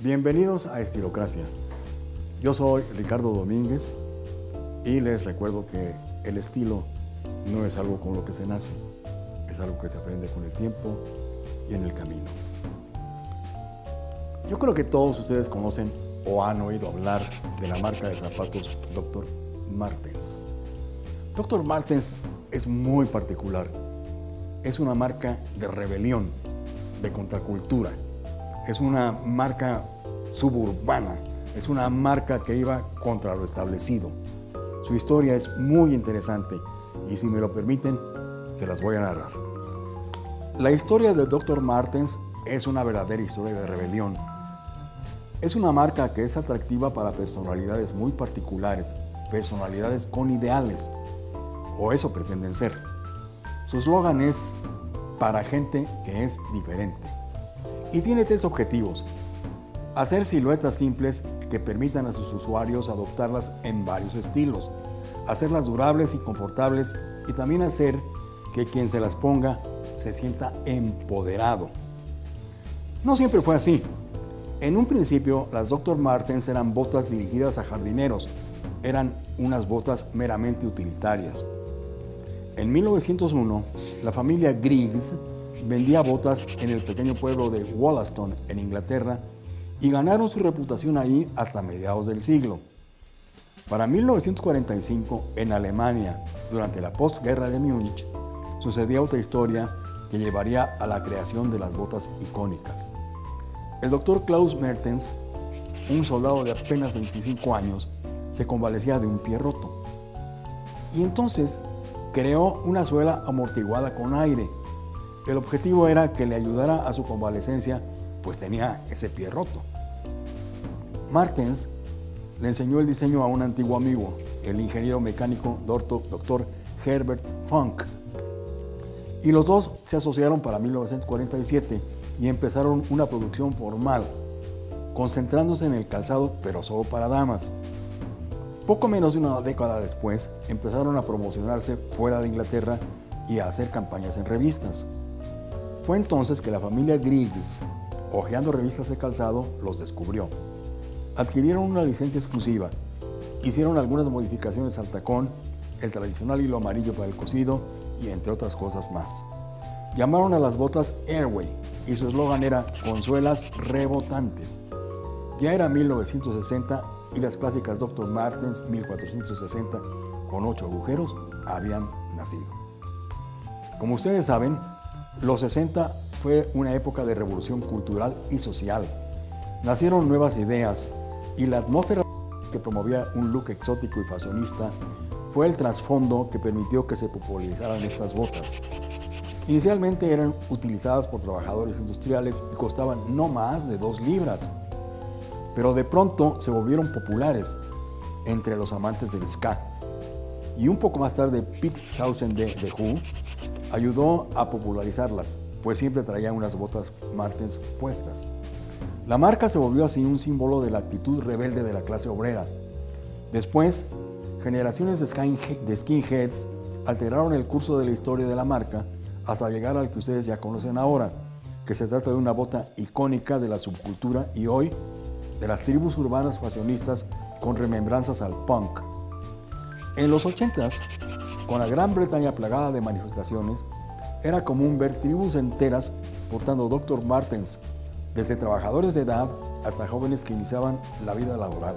Bienvenidos a Estilocracia. Yo soy Ricardo Domínguez y les recuerdo que el estilo no es algo con lo que se nace, es algo que se aprende con el tiempo y en el camino. Yo creo que todos ustedes conocen o han oído hablar de la marca de zapatos Dr. Martens. Dr. Martens es muy particular. Es una marca de rebelión, de contracultura. Es una marca suburbana, es una marca que iba contra lo establecido. Su historia es muy interesante y si me lo permiten, se las voy a narrar. La historia de Dr. Martens es una verdadera historia de rebelión. Es una marca que es atractiva para personalidades muy particulares, personalidades con ideales, o eso pretenden ser. Su eslogan es para gente que es diferente. Y tiene tres objetivos: hacer siluetas simples que permitan a sus usuarios adoptarlas en varios estilos, hacerlas durables y confortables y también hacer que quien se las ponga se sienta empoderado. No siempre fue así. En un principio, las Dr. Martens eran botas dirigidas a jardineros, eran unas botas meramente utilitarias. En 1901, la familia Griggs vendía botas en el pequeño pueblo de Wollaston, en Inglaterra, y ganaron su reputación ahí hasta mediados del siglo. Para 1945, en Alemania, durante la postguerra de Múnich, sucedía otra historia que llevaría a la creación de las botas icónicas. El doctor Klaus Mertens, un soldado de apenas 25 años, se convalecía de un pie roto. Y entonces creó una suela amortiguada con aire. El objetivo era que le ayudara a su convalecencia, pues tenía ese pie roto. Martens le enseñó el diseño a un antiguo amigo, el ingeniero mecánico Dr. Herbert Funk. Y los dos se asociaron para 1947 y empezaron una producción formal, concentrándose en el calzado, pero solo para damas. Poco menos de una década después, empezaron a promocionarse fuera de Inglaterra y a hacer campañas en revistas. Fue entonces que la familia Griggs, hojeando revistas de calzado, los descubrió. Adquirieron una licencia exclusiva, hicieron algunas modificaciones al tacón, el tradicional hilo amarillo para el cosido y entre otras cosas más. Llamaron a las botas Airway y su eslogan era con suelas rebotantes. Ya era 1960 y las clásicas Dr. Martens 1460 con 8 agujeros habían nacido. Como ustedes saben, los 60 fue una época de revolución cultural y social. Nacieron nuevas ideas y la atmósfera que promovía un look exótico y fashionista fue el trasfondo que permitió que se popularizaran estas botas. Inicialmente eran utilizadas por trabajadores industriales y costaban no más de 2 libras, pero de pronto se volvieron populares entre los amantes del ska. Y un poco más tarde Pete Townshend de The Who ayudó a popularizarlas, pues siempre traían unas botas Martens puestas. La marca se volvió así un símbolo de la actitud rebelde de la clase obrera. Después, generaciones de skinheads alteraron el curso de la historia de la marca hasta llegar al que ustedes ya conocen ahora, que se trata de una bota icónica de la subcultura y hoy de las tribus urbanas fashionistas con remembranzas al punk. En los 80s, con la Gran Bretaña plagada de manifestaciones, era común ver tribus enteras portando Dr. Martens, desde trabajadores de edad hasta jóvenes que iniciaban la vida laboral.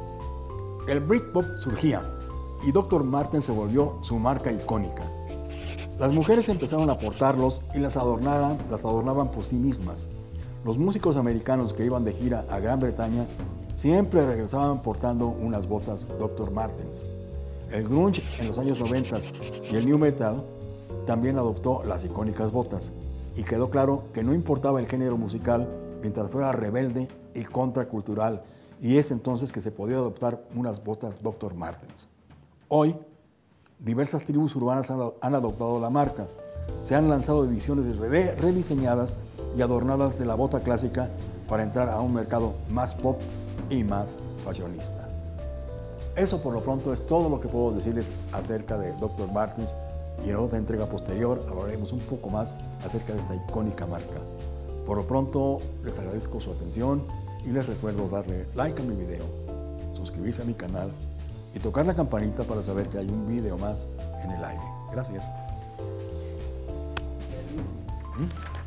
El Britpop surgía y Dr. Martens se volvió su marca icónica. Las mujeres empezaron a portarlos y las adornaban por sí mismas. Los músicos americanos que iban de gira a Gran Bretaña siempre regresaban portando unas botas Dr. Martens. El grunge en los años 90 y el new metal también adoptó las icónicas botas y quedó claro que no importaba el género musical mientras fuera rebelde y contracultural, y es entonces que se podía adoptar unas botas Dr. Martens. Hoy, diversas tribus urbanas han adoptado la marca. Se han lanzado ediciones rediseñadas y adornadas de la bota clásica para entrar a un mercado más pop y más fashionista. Eso por lo pronto es todo lo que puedo decirles acerca de Dr. Martens, y en otra entrega posterior hablaremos un poco más acerca de esta icónica marca. Por lo pronto les agradezco su atención Y les recuerdo darle like a mi video, suscribirse a mi canal y tocar la campanita para saber que hay un video más en el aire. Gracias.